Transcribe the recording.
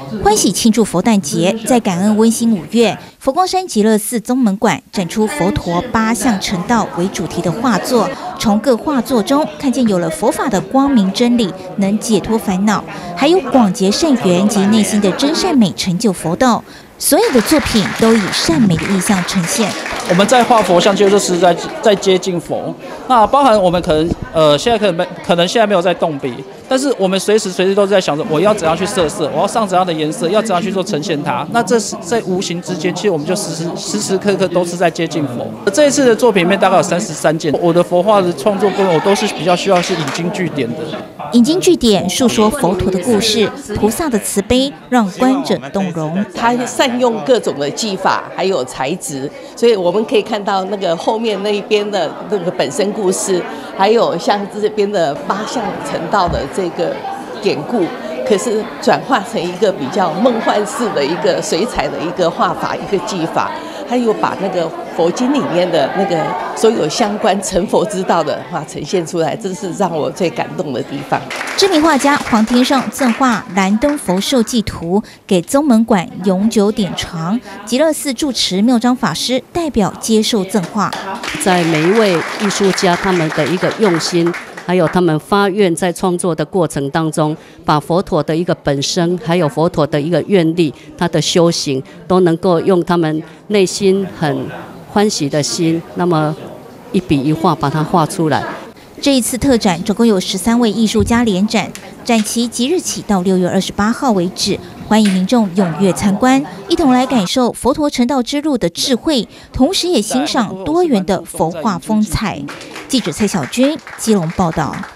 欢喜庆祝佛诞节，在感恩温馨5月，佛光山极乐寺宗门馆展出佛陀8项成道为主题的画作。从各画作中看见有了佛法的光明真理，能解脱烦恼，还有广结善缘及内心的真善美成就佛道。所有的作品都以善美的意象呈现。 我们在画佛像，就是在接近佛。那包含我们可能现在可能现在没有在动笔，但是我们随时都在想着我要怎样去设色，我要上怎样的颜色，要怎样去做呈现它。那这是在无形之间，其实我们就时时刻刻都是在接近佛。这一次的作品里面大概有33件，我的佛画的创作过程，我都是比较需要是引经据典的。 引经据典述说佛陀的故事，菩萨的慈悲让观者动容。 他善用各种的技法，还有材质，所以我们可以看到那个后面那一边的那个本身故事，还有像这边的8项成道的这个典故，可是转化成一个比较梦幻式的一个水彩的一个画法，一个技法，还有把那个佛经里面的那个所有相关成佛之道的话呈现出来，这是让我最感动的地方。 知名画家黄天上赠画《燃灯佛授记图》给宗门馆永久典藏，极乐寺住持妙章法师代表接受赠画。 在每一位艺术家他们的一个用心，还有他们发愿在创作的过程当中，把佛陀的一个本身，还有佛陀的一个愿力，他的修行，都能够用他们内心很欢喜的心，那么一笔一画把它画出来。 这一次特展总共有13位艺术家联展，展期即日起到6月28号为止，欢迎民众踊跃参观，一同来感受佛陀成道之路的智慧，同时也欣赏多元的佛画风采。记者蔡小军基隆报道。